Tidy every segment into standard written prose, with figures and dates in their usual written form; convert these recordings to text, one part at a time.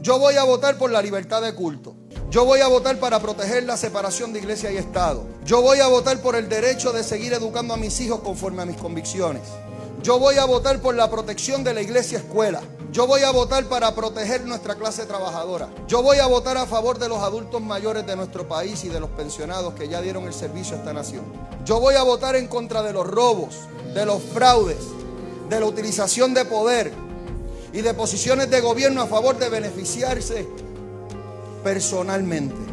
Yo voy a votar por la libertad de culto. Yo voy a votar para proteger la separación de iglesia y Estado. Yo voy a votar por el derecho de seguir educando a mis hijos conforme a mis convicciones. Yo voy a votar por la protección de la iglesia escuela. Yo voy a votar para proteger nuestra clase trabajadora. Yo voy a votar a favor de los adultos mayores de nuestro país y de los pensionados que ya dieron el servicio a esta nación. Yo voy a votar en contra de los robos, de los fraudes, de la utilización de poder y de posiciones de gobierno a favor de beneficiarse personalmente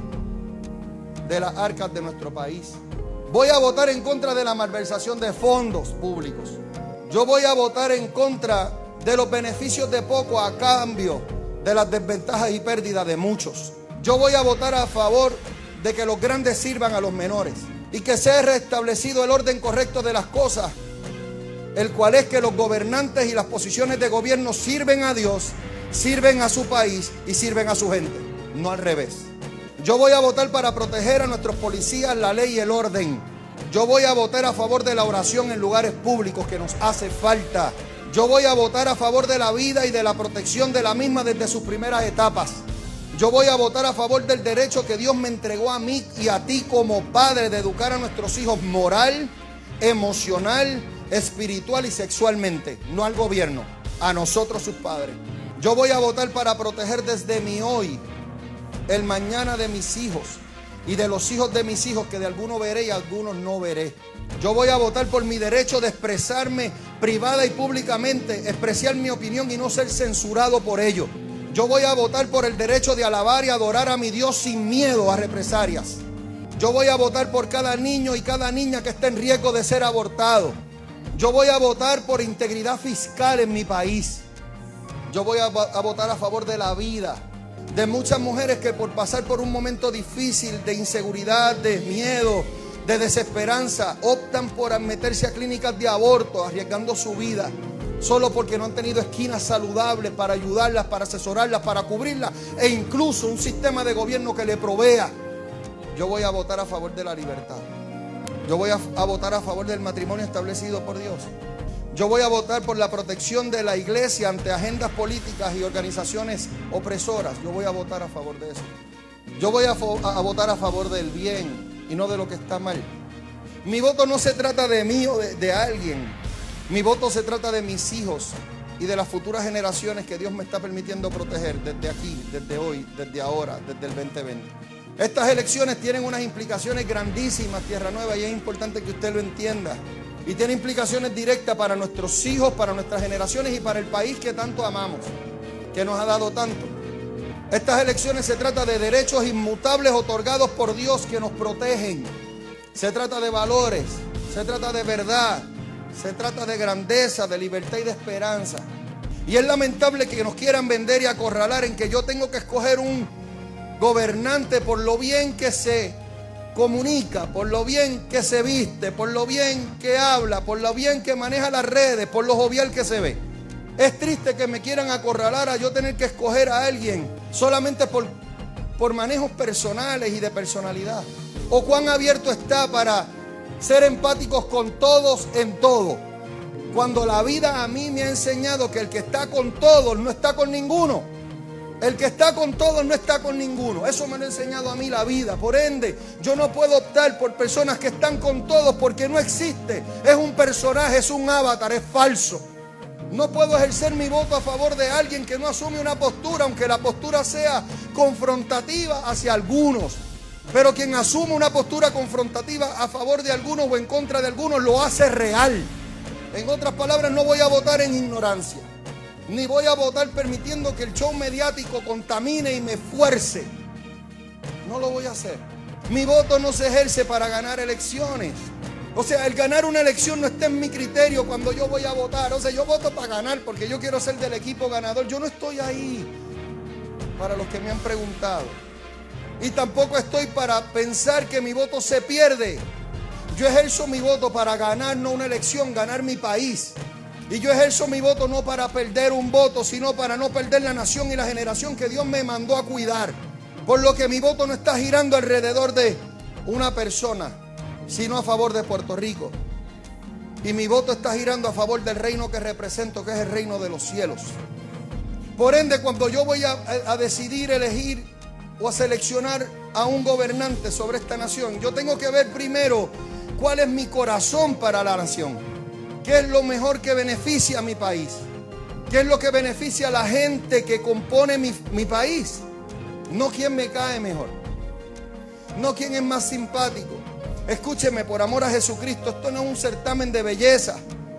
de las arcas de nuestro país. Voy a votar en contra de la malversación de fondos públicos. Yo voy a votar en contra de los beneficios de poco a cambio de las desventajas y pérdidas de muchos. Yo voy a votar a favor de que los grandes sirvan a los menores y que sea restablecido el orden correcto de las cosas, el cual es que los gobernantes y las posiciones de gobierno sirven a Dios, sirven a su país y sirven a su gente, no al revés. Yo voy a votar para proteger a nuestros policías, la ley y el orden. Yo voy a votar a favor de la oración en lugares públicos que nos hace falta. Yo voy a votar a favor de la vida y de la protección de la misma desde sus primeras etapas. Yo voy a votar a favor del derecho que Dios me entregó a mí y a ti como padre de educar a nuestros hijos moral, emocional, espiritual y sexualmente, no al gobierno, a nosotros sus padres. Yo voy a votar para proteger desde mi hoy el mañana de mis hijos y de los hijos de mis hijos, que de algunos veré y algunos no veré. Yo voy a votar por mi derecho de expresarme privada y públicamente, expresar mi opinión y no ser censurado por ello. Yo voy a votar por el derecho de alabar y adorar a mi Dios sin miedo a represalias. Yo voy a votar por cada niño y cada niña que esté en riesgo de ser abortado. Yo voy a votar por integridad fiscal en mi país. Yo voy a votar a favor de la vida de muchas mujeres que por pasar por un momento difícil de inseguridad, de miedo, de desesperanza, optan por meterse a clínicas de aborto, arriesgando su vida, solo porque no han tenido esquinas saludables para ayudarlas, para asesorarlas, para cubrirlas, e incluso un sistema de gobierno que le provea. Yo voy a votar a favor de la libertad. Yo voy a votar a favor del matrimonio establecido por Dios. Yo voy a votar por la protección de la iglesia ante agendas políticas y organizaciones opresoras. Yo voy a votar a favor de eso. Yo voy a votar a favor del bien y no de lo que está mal. Mi voto no se trata de mí o de alguien. Mi voto se trata de mis hijos y de las futuras generaciones que Dios me está permitiendo proteger desde aquí, desde hoy, desde ahora, desde el 2020. Estas elecciones tienen unas implicaciones grandísimas, Tierra Nueva, y es importante que usted lo entienda. Y tiene implicaciones directas para nuestros hijos, para nuestras generaciones y para el país que tanto amamos, que nos ha dado tanto. Estas elecciones se trata de derechos inmutables otorgados por Dios que nos protegen. Se trata de valores, se trata de verdad, se trata de grandeza, de libertad y de esperanza. Y es lamentable que nos quieran vender y acorralar en que yo tengo que escoger un gobernante por lo bien que se comunica, por lo bien que se viste, por lo bien que habla, por lo bien que maneja las redes, por lo jovial que se ve. Es triste que me quieran acorralar a yo tener que escoger a alguien solamente por manejos personales y de personalidad. O cuán abierto está para ser empáticos con todos en todo, cuando la vida a mí me ha enseñado que el que está con todos no está con ninguno. El que está con todos no está con ninguno. Eso me lo ha enseñado a mí la vida. Por ende, yo no puedo optar por personas que están con todos porque no existe. Es un personaje, es un avatar, es falso. No puedo ejercer mi voto a favor de alguien que no asume una postura, aunque la postura sea confrontativa hacia algunos. Pero quien asume una postura confrontativa a favor de algunos o en contra de algunos lo hace real. En otras palabras, no voy a votar en ignorancia. Ni voy a votar permitiendo que el show mediático contamine y me fuerce. No lo voy a hacer. Mi voto no se ejerce para ganar elecciones. O sea, el ganar una elección no está en mi criterio cuando yo voy a votar. O sea, yo voto para ganar porque yo quiero ser del equipo ganador. Yo no estoy ahí, para los que me han preguntado. Y tampoco estoy para pensar que mi voto se pierde. Yo ejerzo mi voto para ganar no una elección, ganar mi país. Y yo ejerzo mi voto no para perder un voto, sino para no perder la nación y la generación que Dios me mandó a cuidar. Por lo que mi voto no está girando alrededor de una persona, sino a favor de Puerto Rico. Y mi voto está girando a favor del reino que represento, que es el reino de los cielos. Por ende, cuando yo voy a decidir, elegir o a seleccionar a un gobernante sobre esta nación, yo tengo que ver primero cuál es mi corazón para la nación. ¿Qué es lo mejor que beneficia a mi país? ¿Qué es lo que beneficia a la gente que compone mi país? No quién me cae mejor, no quién es más simpático. Escúcheme, por amor a Jesucristo, esto no es un certamen de belleza,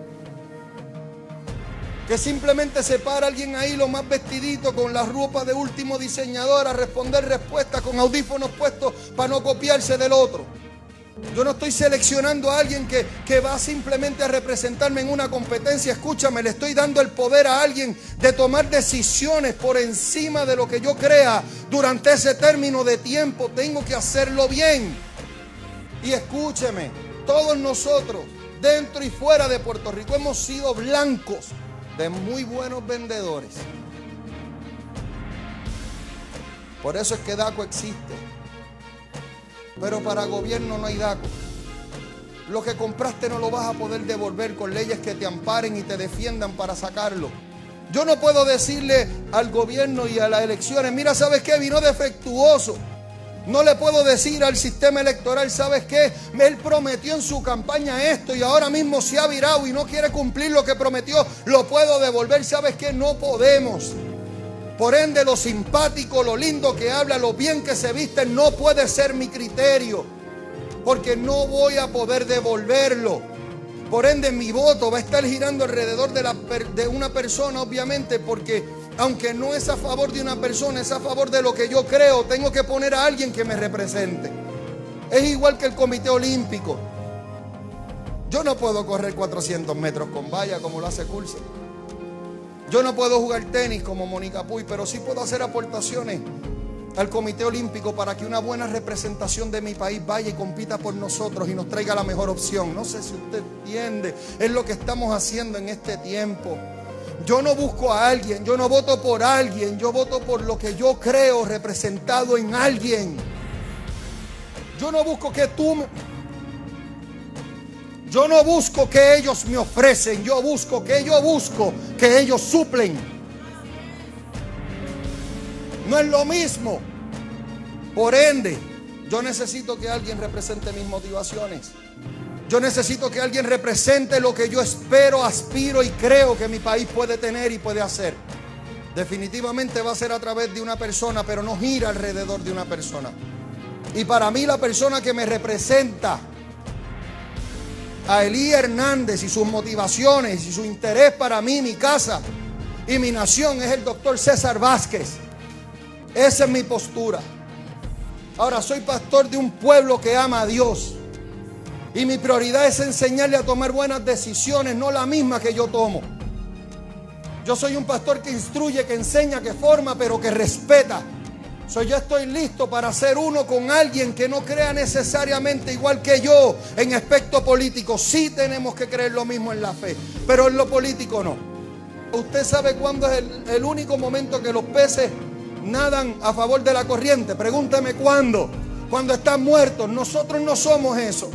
que simplemente se para alguien ahí lo más vestidito con la ropa de último diseñador a responder respuestas con audífonos puestos para no copiarse del otro. Yo no estoy seleccionando a alguien que va simplemente a representarme en una competencia. Escúchame, le estoy dando el poder a alguien de tomar decisiones por encima de lo que yo crea durante ese término de tiempo. Tengo que hacerlo bien. Y escúcheme, todos nosotros, dentro y fuera de Puerto Rico, hemos sido blancos de muy buenos vendedores. Por eso es que DACO existe. Pero para gobierno no hay DACO. Lo que compraste no lo vas a poder devolver con leyes que te amparen y te defiendan para sacarlo. Yo no puedo decirle al gobierno y a las elecciones, mira, ¿sabes qué? Vino defectuoso. No le puedo decir al sistema electoral, ¿sabes qué? Él prometió en su campaña esto y ahora mismo se ha virado y no quiere cumplir lo que prometió. Lo puedo devolver, ¿sabes qué? No podemos. Por ende, lo simpático, lo lindo que habla, lo bien que se viste, no puede ser mi criterio, porque no voy a poder devolverlo. Por ende, mi voto va a estar girando alrededor de una persona, obviamente, porque aunque no es a favor de una persona, es a favor de lo que yo creo. Tengo que poner a alguien que me represente. Es igual que el Comité Olímpico. Yo no puedo correr 400 metros con valla como lo hace Coulson. Yo no puedo jugar tenis como Mónica Puy, pero sí puedo hacer aportaciones al Comité Olímpico para que una buena representación de mi país vaya y compita por nosotros y nos traiga la mejor opción. No sé si usted entiende, es lo que estamos haciendo en este tiempo. Yo no busco a alguien, yo no voto por alguien, yo voto por lo que yo creo representado en alguien. Yo no busco que yo no busco que ellos me ofrecen, yo busco que ellos suplen. No es lo mismo. Por ende, yo necesito que alguien represente mis motivaciones. Yo necesito que alguien represente lo que yo espero, aspiro y creo que mi país puede tener y puede hacer. Definitivamente va a ser a través de una persona, pero no gira alrededor de una persona. Y para mí la persona que me representa a Elí Hernández y sus motivaciones y su interés para mí, mi casa y mi nación es el doctor César Vázquez. Esa es mi postura. Ahora, soy pastor de un pueblo que ama a Dios y mi prioridad es enseñarle a tomar buenas decisiones, no la misma que yo tomo. Yo soy un pastor que instruye, que enseña, que forma, pero que respeta. Yo estoy listo para ser uno con alguien que no crea necesariamente igual que yo en aspecto político. Sí tenemos que creer lo mismo en la fe, pero en lo político no. ¿Usted sabe cuándo es el único momento que los peces nadan a favor de la corriente? Pregúntame cuándo. Cuando están muertos. Nosotros no somos eso.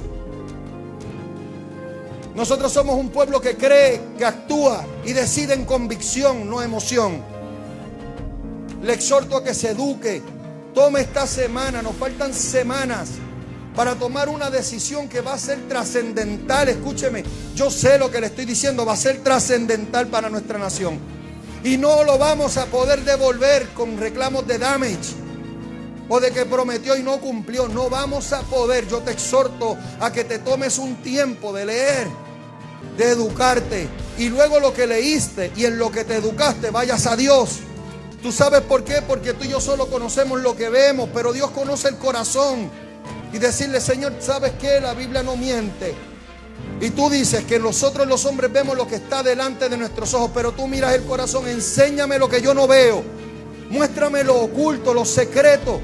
Nosotros somos un pueblo que cree, que actúa y decide en convicción, no emoción. Le exhorto a que se eduque. Tome esta semana, nos faltan semanas para tomar una decisión que va a ser trascendental. Escúcheme, yo sé lo que le estoy diciendo, va a ser trascendental para nuestra nación. Y no lo vamos a poder devolver con reclamos de damage o de que prometió y no cumplió. No vamos a poder. Yo te exhorto a que te tomes un tiempo de leer, de educarte, y luego lo que leíste y en lo que te educaste vayas a Dios. ¿Tú sabes por qué? Porque tú y yo solo conocemos lo que vemos, pero Dios conoce el corazón. Y decirle, Señor, ¿sabes qué? La Biblia no miente. Y tú dices que nosotros los hombres vemos lo que está delante de nuestros ojos, pero tú miras el corazón. Enséñame lo que yo no veo. Muéstrame lo oculto, lo secreto.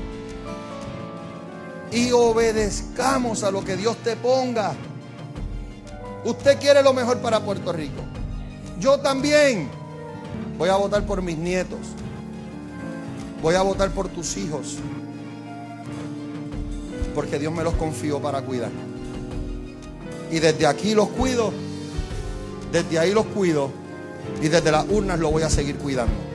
Y obedezcamos a lo que Dios te ponga. Usted quiere lo mejor para Puerto Rico. Yo también. Voy a votar por mis nietos. Voy a votar por tus hijos, porque Dios me los confió para cuidar. Y desde aquí los cuido, desde ahí los cuido, y desde las urnas los voy a seguir cuidando.